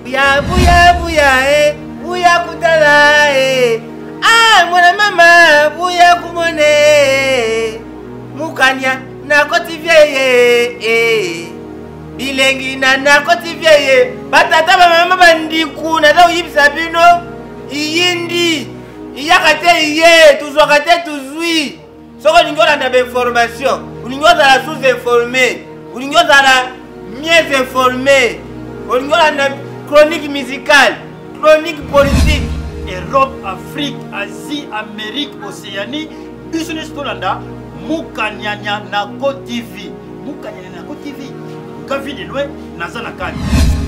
Buya, buya, buya, buya kutala, Ah, mwana mama, buya kumone. Mukanya, na koti vieye, Bilengi na koti vieye. Batata mama bandiku, na da uyipsa bino. Iyindi, iyakate iye, tuzwakate tuzwi. Soko ningola na information, uningoza la sous-informé, uningoza la mieux informé, uningola na chronique musicale, chronique politique. Europe, Afrique, Asie, Amérique, Océanie, business Tolanda, Mukanyanya Nako TV. Mukanyanya Nako TV. Kavi de loin, Nazana Kani.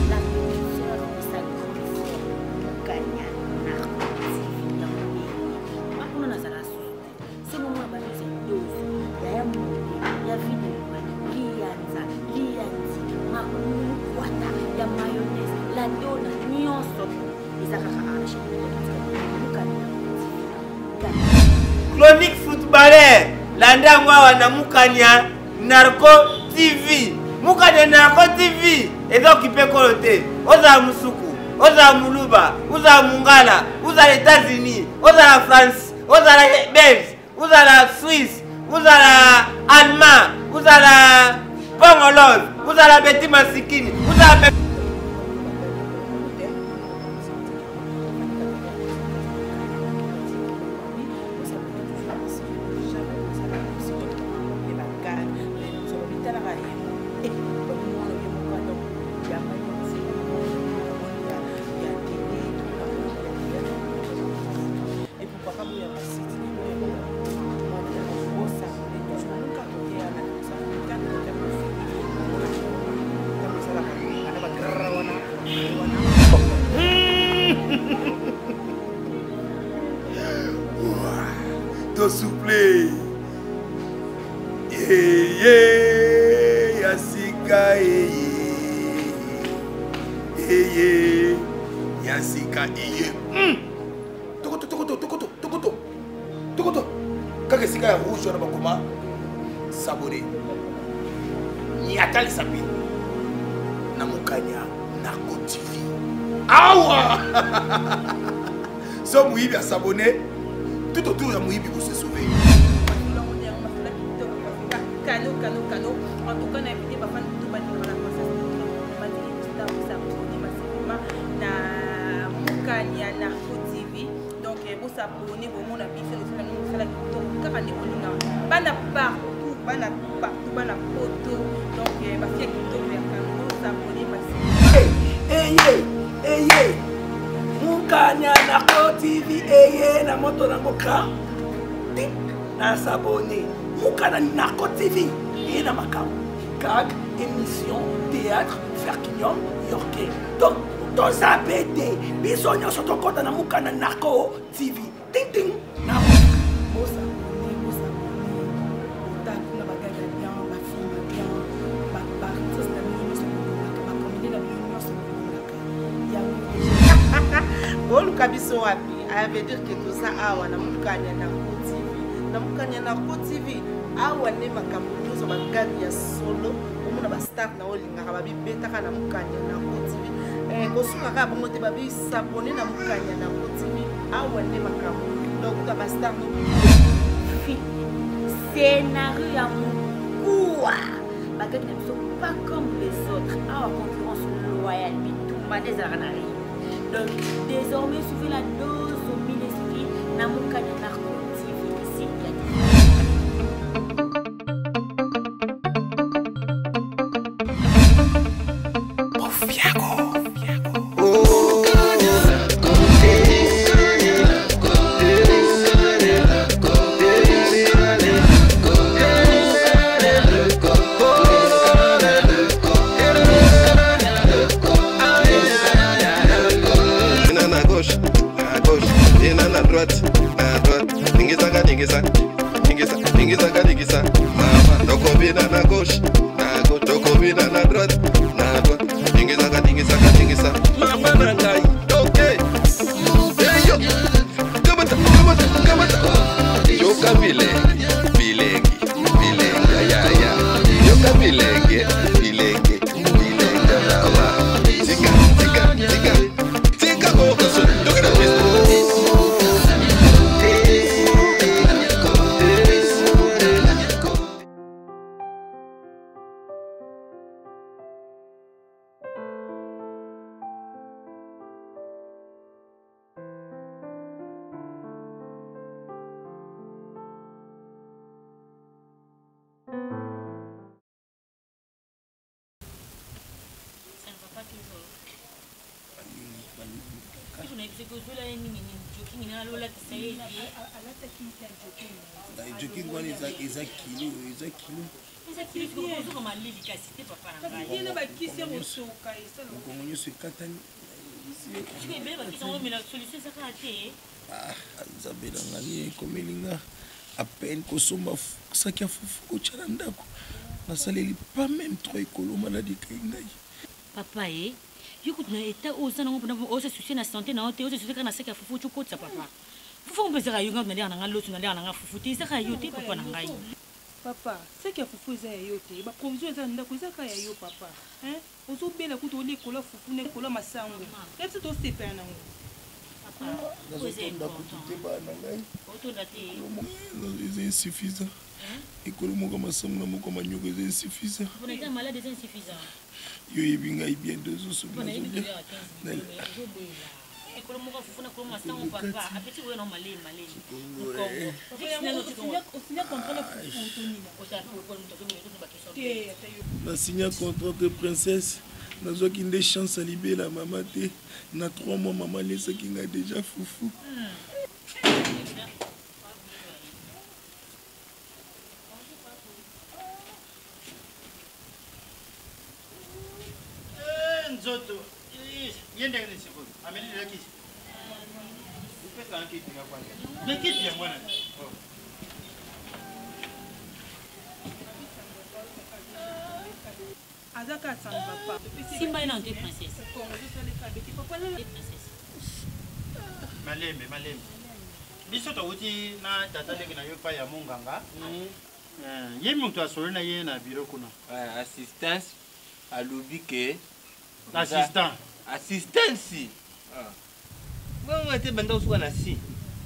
Chronique footballeur, landa mwa na Mukanya Narco TV. Mukanya Narco TV est occupé kolote. Oza Musuku, oza Muluba, oza Mungala, oza les États-Unis, oza la France, oza la Belgique, oza la Suisse, oza la Allemagne, oza la Pongolose, oza la Betty Masikini, oza la to souffler. Yasika Yasika Tokoto. Kaka sika ya rouge na bakoma sabone. Ni atali sapi. Na Mukanya Narco TV. Awa! So muibi a sabone. Tout autour de Mouibi pour se sauver. Cadeau. En tout cas, on a invité ma femme tout bas dans la na Mukanya Narco TV. Donc, vous s'abonnez, vous m'en appuyez sur le bana partout, bana photo. Donc, ma fille qui tombe vers vous s'abonnez. Hey, Mukanya Narco TV, na moto nango ka. Tik na s'abonner. Mukanya Narco TV, na makam. Gag, émission, théâtre, Ferquignon, Yorké. Donc, dans sa BD, bisogna sur ton compte na Mukanya Narco TV. Ting. Na mosa. Bolu kabiso wapi, veut dire que tout ça awa na Mukanya Narco TV. Na Mukanya Narco TV, awa ne makambo nyonso bagadi ya solo, omona ba star na olinga ka babi betaka na Mukanya Narco TV. Kosuka ka bongo te babi s'abonner na Mukanya Narco TV, awa ne makambo. Donc ta ba star no Scénario ya mukua. Bagadi ne sont pas comme les autres. Awa concurrence loyale, bitumba des aranari. Donc, désormais, suivez la dose au mille-esprit na Mukanya Narco TV. Ici, il y Ningisa, mama, tokobina na gauche, tokobina na droite, ningisa, mama na ngai, okay. Hey yo, kamata, yoka bilengi, ya, yoka bilengi, lawa, tika. joking wana eza kilo mokongo nyonso ekatani nzambe na ngani ekomelinga apene kosomba saki ya fufu kotya na ndako nasaleli pas même trop ekolo maladi ekai ngai papa yokuti na eta ozana ngo mpona osasusie na santé na yo te osasusie kaka na saki ya fufu okotisa papa fufu mpe ezaka yo nga tunandeka na nga loso tunandeka na nga fufu te ezaka yo te papa na ngai papa saki ya fufu eza ya yo te baprovision eza na ndako ezaka ya yo papa ozobela kuta olikola fufu na ekola masango epesi tosepela nango nazotonda kutu te bana ngai eza insuffisant ekolo moko masango na moko manyoko eza insuffisant yo yebi ngai bien dozosobi nazolia nasinya contrat de princesse nazwaki nde chance alibela mama te na 3 mois mama alesaki ngai deja fufu nzoto yende ngene siko ameli la kisi upesa kiti na kwanza na kiti ya mwana azaka tsanga papa simba ina nte princesse malembe biso tawuti na tata ndenge na yo pa ya munganga ye muntu asole na ye na biro kuna assistance alobi ke assistance bongo te banda usuka na si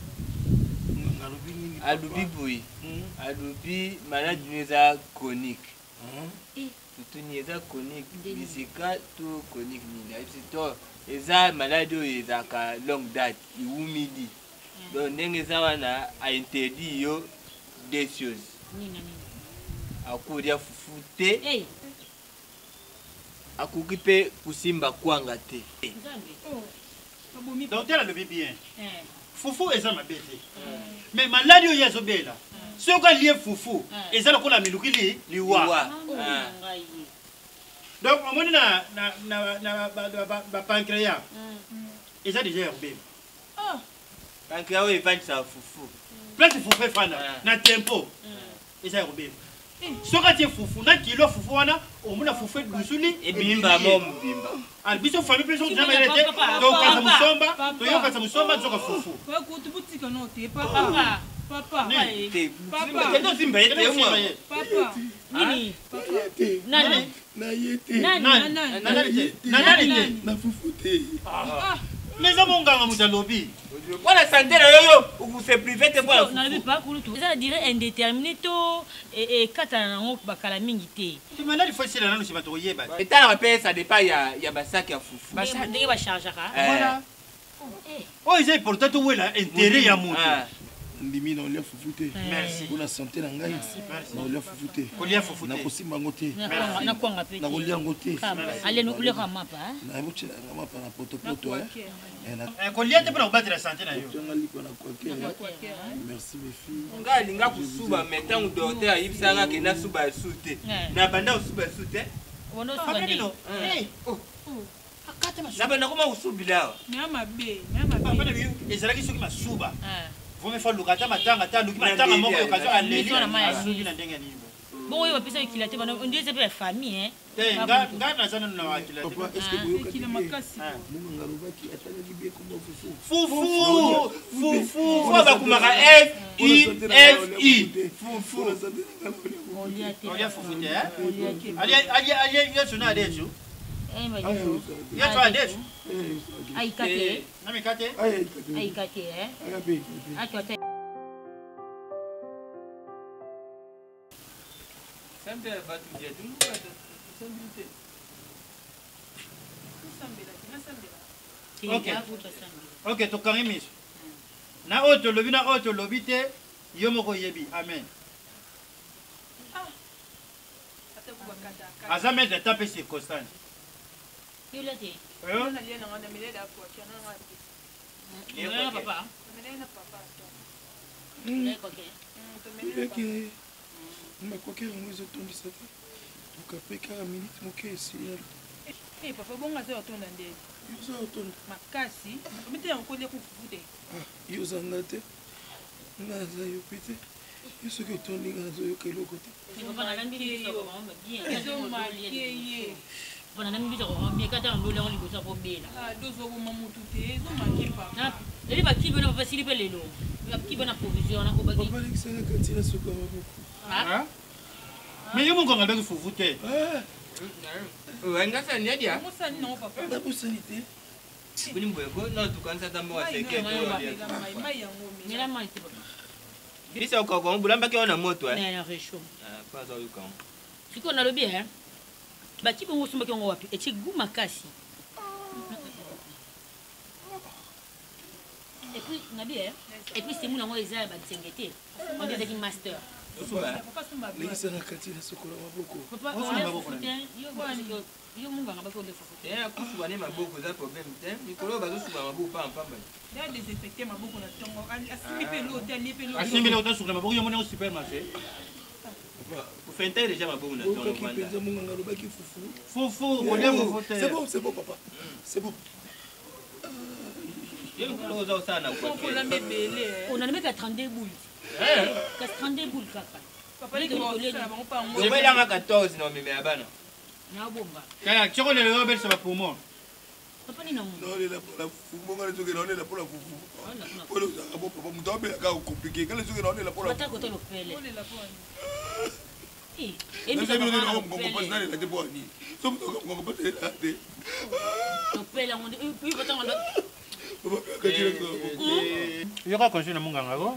alobi boye alobi maladi eza chronique tutuni eza chronique bisika to chronique nini ayebisi to eza maladi oyo ezalaka longue date iwumidi donc ndenge eza wana ainterdit yo des choses akolia fufu te akoki mpe kusimba kwanga te docteur alobi bien fufu eza mabe te mais maladi oyo azobela soki alie fufu eza lokola milukili liwa donc omoni na bapancréas eza déjà yarbeba pancréas oyo evandisaka fufu place fufu efanda na tempo eza yarbeba soki atie fufu na kilo fufu wana omona fufu edusuli ebimba mo mobimba biso famille mpe soki zamayele te tokasa musomba toyokasa musomba tozoka fufu tubutika no te papa kende osimba ye te mwa na fufu te mais eza monganga moto alobi wana sante na yoyo okuse privé te mpona nalobi pakulutu eza na dire indéterminé to ekatana nango bakala mingi te maladi fo esila nano nsima tokoyeba etalaka mpe ça dépend ya basaki ya fufu ndenge bachargeaka oyo eza important towela intérêt ya moto ndimi na olia fufu te merci mpona sante na ngai na olia fufu te kolia fufu te nakosimba yango te nakwanga pe nakolia yango te uleka mapa nabocelanga mapa na potopoto kolia te mpona kobatela sante na yo anga likwa na kwake merci mes filles nga alinga kosuba me ntango docteur ayebisanga ke nasuba ya su te na banda kosuba ya su te nabanda koma kosubila awa ezalaki soki masuba vome fa luka ata matanga ata aluki matanga moko okazo aleli asubi na ndenge ya nini bongo oyo bapesa ekila te bana ndio eza mpe ya famille te nga naza nano na wakila te munganga alobaki atalaki bie komba fufu bakumaka FIFI fufu olia fufu te alia yesu na adesu yesu adesu aikate namikate aikate akwate sempre batu dia ok tokangi miso na oyo tolobi te yo moko yebi amen aza maître ta mpe circonstance papa. Beki makoke yango ezotondisa te okapeka ya minute moke esili papa bonga te otonda nde yoza otonda makasi omite yango kolia kufufu te yozanga te naza yo pe te yo soki otondi nga nazoyoka eloko te dozoboma mutu te ezomake papa eli bakibi na papa sili pe lelo bakibi na provision na kobaki balekisanga kati na soka maboko mais yo mongonga ndenge fufu te Wenga sani dia. musani non papa nabosani te Kuni mbweko na tukanza tambo wa seke. mai yango mela mai te papa Bisa ukoko mbulamba ke ona moto na resho Kwa za yuka. siko na lobi bakibi ngo sumba ke ngo wapi eti gu makasi et puis nabi et puis c'est mon ngo eza ba tsengete on dit que master papa sumba lekisanga kati na sokola maboko papa yo munga ngaba ko le fufu Kusuba ne maboko za problem te. Mikolo bazo suba maboko pa mpamba. ya désinfecter maboko na tongo asimi pe l'hôtel ni pe asimbi le otan sukula maboko yo mona au supermarché Kufenta déjà maboko na tongo okaki kwanda. mpenza monganga alobaki fufu fufu olia fufu te c'est bon papa c'est bon Yo mikolo za usana kwa. la mebele on a mis 32 boules 32 boules kaka papa ni ko sala bango pa ngo Je vais là 14 no meme abana. na bomba kaya choko le rebel ça va pour moi papa ni na mo naolela mpona fufu mbonga lesoki naolela mpona fufu mpona ozanga bo papa moto abelaka okomplike ka lesoki naolela mpona bata ko to lo pele olela poni mongongopasi nalela te mpo ani so moto mongongopasi nalela te lo pele on oui bata on yo ka konshi na munganga ko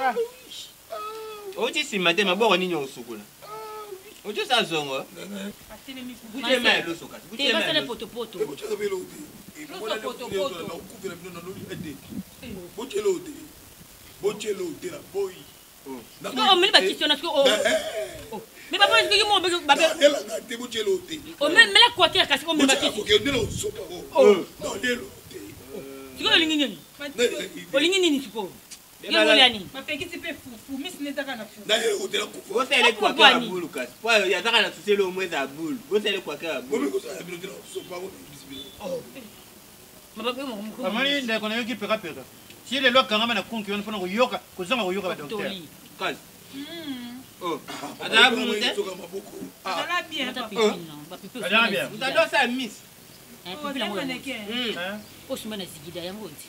Oji simate maboko ninyo usukula. Ojo sa zongo. atelemi fufu Bute mai lo soka. te basa le poto poto ebotaka belo te okufela bino na loli ete botyelo te botyelo te na boyi no mais ba question na ko mais papa est-ce que mo ba elanga te botyelo te o mais la quoi qui a cassé o mais ba question okendela osopa o nalelo te siko olingi nini olingi nini siko yo ngoliani bapekisi pe fufu misi netaka na fufu nalelo otela kufa Bosele kwa kwa bulu kasi. Kwa ya zaka na tuselo mweza bulu. Bosele kwa kwa bulu. bomi kosala bino te na osopa o bisibino mababa mo amani ndeko na yo ki peka peka si le lwa kangama na konki yo mpona koyoka kozanga koyoka ba docteur Kasi. Oh. Ada bulu te. soka maboko azala bien ba papa pipi Adana bien. Utado sa miss. pipi la mo maneke o suma na zigida ya ngoti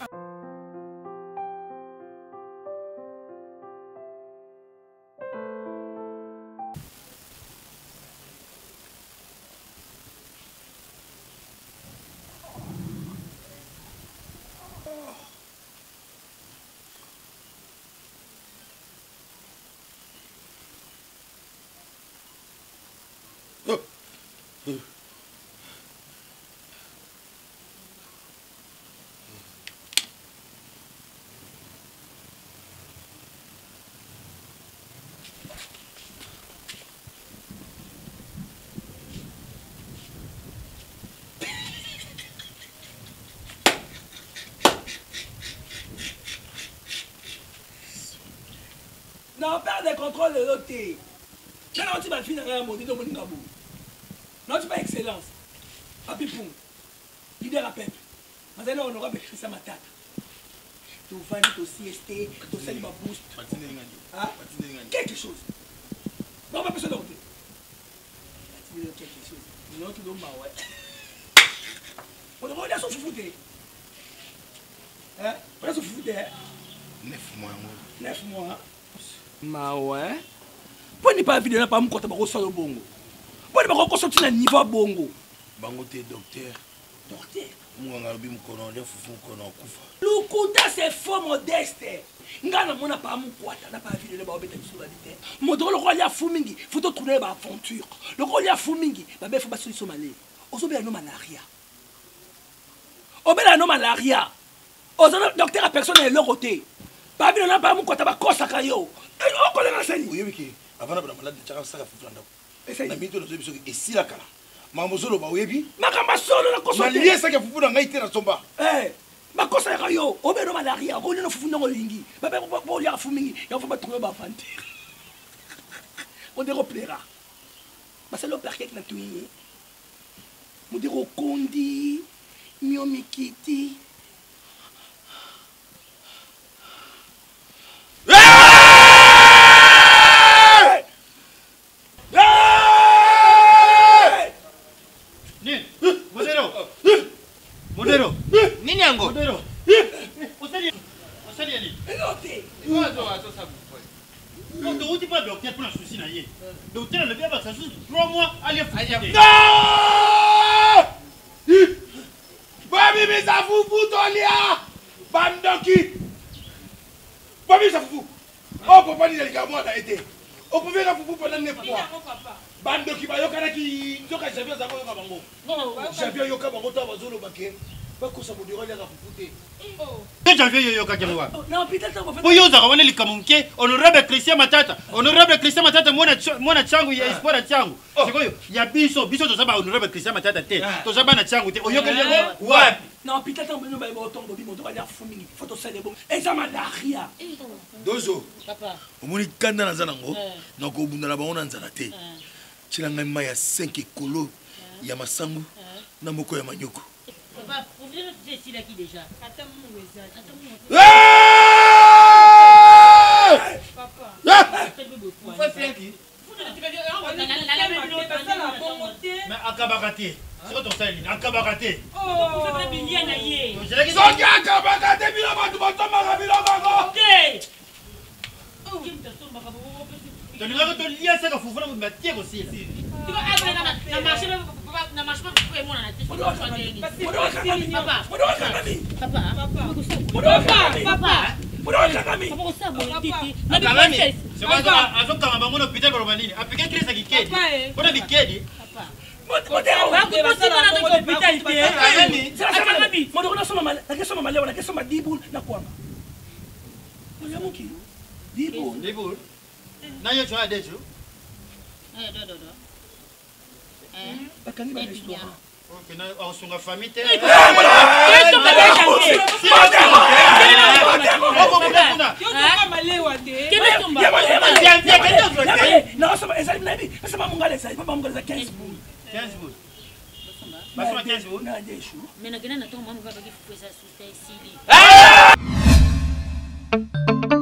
na père de contrôle lelo te kana oti bafi na ya modi tomoninga bo na oti ba excellence apipung leader ya peuple azali na honorable Christian Matata tovandi tosieste tosali baboost quelque chose non pas besoin de côté quelque chose non tout le monde ouais on demande à son fufu te hein on a son fufu te 9 mois mawe poni pa video na pa mukota bakosala bongo poni bakokosoti na niveau bongo bango te docteur munganga lobi mukono nde fufu mukono okufa lukuta c'est faux modeste nga na mona pa mukwata na pa video na baobeta biso badite moto loko lia fu mingi faut to trouver ba aventure loko lia fu mingi ba befa ba solution malé ozobela no malaria obela no malaria ozana docteur a personne et loko te pa video na pa mukwata bakosaka yo okolenga sani oyebi ke avana bana malade chaka saka fufu na ndako na minto nazoyebi soki esila kala makambo ozoloba oyebi makambo solo na koso nalie saka fufu na ngai te na somba bakosa ya yo obeno malaria oli no fufu ndongo lingi ba ba ya fumingi ya fa batrouver ba fante on dero plera basalo parquet na tuyi mo dero kondi mio mikiti Modero. Nini yango? Modero. Osali ali. Elote. Wazo sabu. Donc tu pas docteur pour la souci na yé. Docteur le bien ça juste 3 mois aller fouiller. Babi bisa fufu tolia. Bandoki. Babi bisa fufu. Oh papa ni dalika moi na été. On pouvait la fufu pendant 9 mois. Bandoki ba yokana ki nzoka Javier za ko yoka bango. Javier yoka bango to bazolo bake. Bakosa modiro ya fufu te. Que Javier yoka kelwa. Non, peut-être on va Pour yoza wana likamunke honorable Christian Matata. Honorable Christian Matata mwana changu ya sport changu. Sikoyo ya biso to saba honorable Christian Matata te. To saba na changu te. Oyoka lego wapi? Non, peut-être on va tomber bobi moto ya fumingi. Photo ça de bon. Et ça malaria. Dozo. Papa. Omoni kanda na zanango. Na ko bundala ba ona nzala te. Chilanga ma ya 5 ekolo ya masangu na moko ya manyoko. Papa, vous voulez notre ici là qui déjà? Attends mon message. Papa. Faut faire qui? Mais akabakate. C'est ton style, akabakate. Oh, vous faites bien na yé. Soki akabakate bila batu batomaka biloko ngo. OK. Oh, qui me tombe ba bo. Tu n'as pas de lien ça ka fufu na matière aussi. Tu vas aller na marché na marché pour moi na tête. Ok, on se la famille. Mais